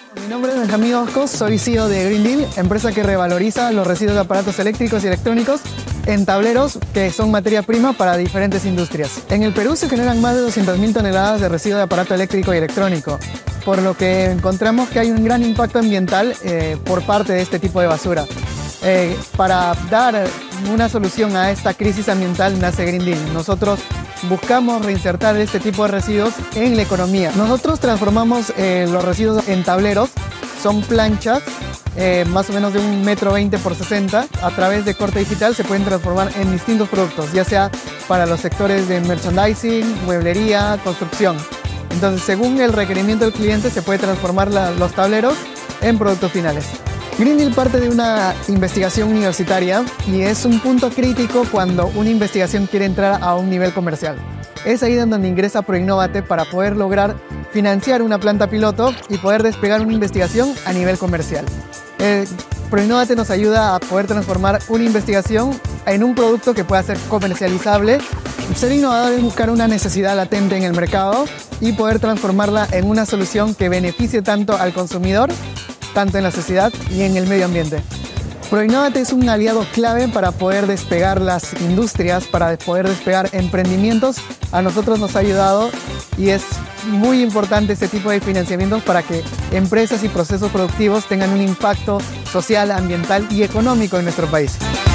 Mi nombre es Benjamín Oscos, soy CEO de Green Deal, empresa que revaloriza los residuos de aparatos eléctricos y electrónicos en tableros que son materia prima para diferentes industrias. En el Perú se generan más de 200.000 toneladas de residuos de aparato eléctrico y electrónico, por lo que encontramos que hay un gran impacto ambiental por parte de este tipo de basura. Para dar una solución a esta crisis ambiental nace Green Deal. Nosotros buscamos reinsertar este tipo de residuos en la economía. Nosotros transformamos los residuos en tableros, son planchas más o menos de 1,20 m por 60 m. A través de corte digital se pueden transformar en distintos productos, ya sea para los sectores de merchandising, mueblería, construcción. Entonces, según el requerimiento del cliente, se puede transformar los tableros en productos finales. Green Deal parte de una investigación universitaria y es un punto crítico cuando una investigación quiere entrar a un nivel comercial. Es ahí donde ingresa ProInnovate para poder lograr financiar una planta piloto y poder despegar una investigación a nivel comercial. ProInnovate nos ayuda a poder transformar una investigación en un producto que pueda ser comercializable. Ser innovador es buscar una necesidad latente en el mercado y poder transformarla en una solución que beneficie tanto al consumidor, tanto en la sociedad y en el medio ambiente. ProInnovate es un aliado clave para poder despegar las industrias, para poder despegar emprendimientos. A nosotros nos ha ayudado y es muy importante este tipo de financiamientos para que empresas y procesos productivos tengan un impacto social, ambiental y económico en nuestro país.